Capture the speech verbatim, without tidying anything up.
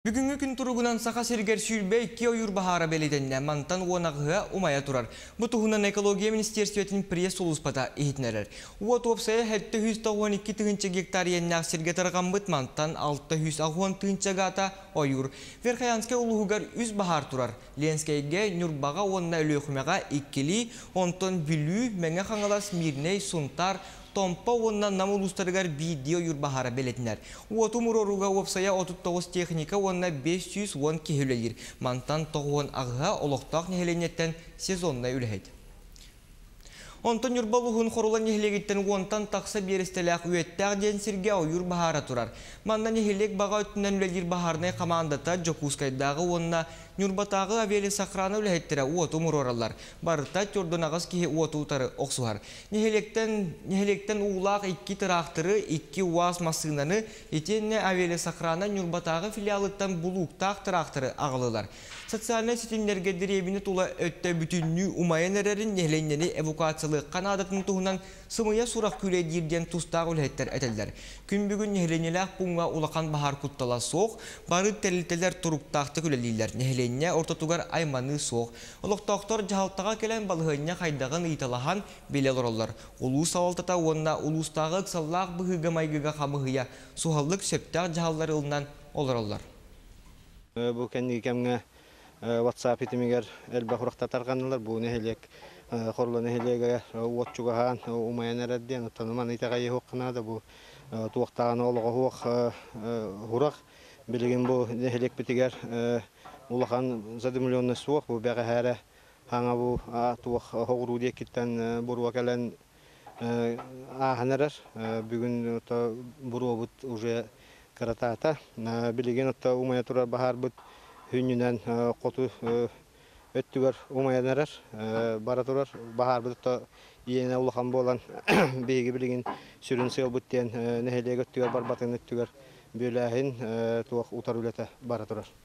Бүгүнгү күн туругунан сака сергер сүйрбей ки ойур бахара беледенне мантан уанагыга умая турар. Бутугунан экология министерстветин пресс улуспата ихитнерер. Уот опсая хетте жүз он эки тыгынча гектар еннак серге таргамбыт мантан алты жүз он тыгынча гата ойур. Верхаянске улугугар үз бахар турар. Ленскейге нюрбага онна өлөхүмега иккили, онтон бүлүү, меңе хаңалас мирней, сунтар, Томпа оннан намулустарыгар видео юрбахара белетинер. Уоту муроруга опсая отут тоғыз техника онна бес жүз он кехілелер. Мантан тоғуын ағыға олықтақ нехеленеттен сезонна үлхейді. Онтон юрбалуғын қорулан нехелегеттен онтан тақса берістелек үйеттәқ ден сірге ойыр бахара турар. Манна нехелек баға өттінен үлелер бахарнай қамандата Жокускайдағы онна Нюрбатағы авели сақраны үлхеттері уоту муроралар. Барыта түрден ағыз кеге уоту ұтары оқсуғар. Нехелектен уылақ икки тырақтыры, икки уаз масынаны, етенне авели сақраны Нюрбатағы филиалыттан бұлуқтақ тырақтыры ағылылар. Социальный сетинлерге деребіні тула өтті бүтінні умайын әрерін нехленнені эвакуациялы қанадатын туғынан сымыя сұрақ күлейдерден тұстағы үлхеттер әтелдер. Күн бүгін нехленелік бұңға улақан бахар құттала соқ, бары тәлітелер тұруқтақты күлелейлер. Нехленне ортатугар айманы соқ. Олықтақтар жағалтаға келен балығынне қайдағын италахан белел оралар. Улу сауалтата онна улустағы қсаллақ бұғыға майгыға қамығыя суғаллық сөптақ жағалар ылынан оларалар. Бұл кәнеге кәмге WhatsApp итимигер элбә хуракта тарганлар бу нехелек хорлы нехелеге уотчугахан умаянерден таныман итагай хокна да бу туактаган олого хок хурак билеген бу нехелек битигер улахан зады миллионны суак бу бага хара хаңа бу туак хогру декиттен бурва кален аханарар бүгүн то буробут уже каратата билеген то умая турар бахар бут Hününden kotu öttüger umayanlar baraturar bahar butta yine ulakan bolan beygi bilgin sürünse butten neheliye göttüger barbatın öttüger böylehin tuak utar ülete baraturar.